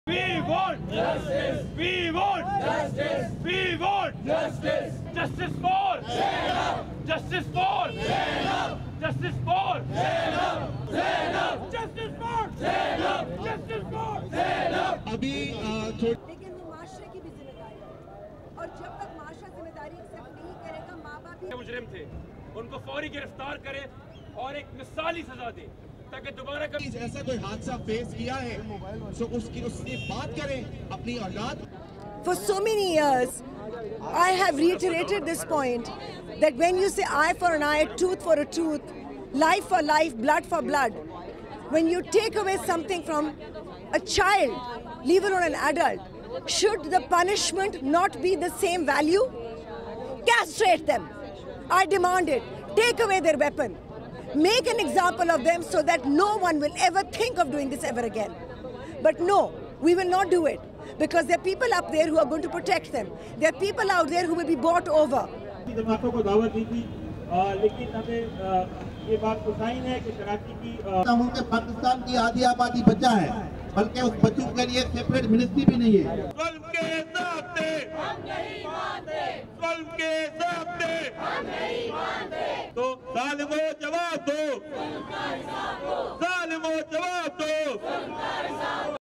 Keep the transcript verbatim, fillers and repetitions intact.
We want justice. We want justice. We want justice. Justice for Zainab. Justice for Zainab. Justice for Zainab. Zainab. Justice for Zainab. Justice for Zainab. अभी लेकिन वो माशरे की भी जिम्मेदारी है और जब तक माशरा जिम्मेदारी एक्सेप्ट नहीं करेगा, माँ बाप भी मुजरिम थे, उनको फौरी गिरफ्तार करें और एक मिसाली सजा दें ताकि दोबारा कभी ऐसा कोई हादसा फेस किया है तो उसकी उससे बात करें अपनी औलाद। For so many years, I have reiterated this point that when you say eye for an eye, tooth for a tooth, life for life, blood for blood, when you take away something from a child, leave alone an adult, should the punishment not be the same value? Castrate them. I demand it. Take away their weapon. Make an example of them so that no one will ever think of doing this ever again. But no, we will not do it because there are people up there who are going to protect them. There are people out there who will be bought over. जमातों को दावत दी थी, लेकिन हमें ये बात मुतायन है कि कराची की मुल्क पाकिस्तान की आधी आबादी बचा है, बल्कि उस बच्चों के लिए सेपरेट मिनिस्ट्री भी नहीं है। जुल्म के साथ हम नहीं मानते, जुल्म के साथ हम नहीं मानते, तो जालिमों जवाब दो, जालिमों जवाब दो।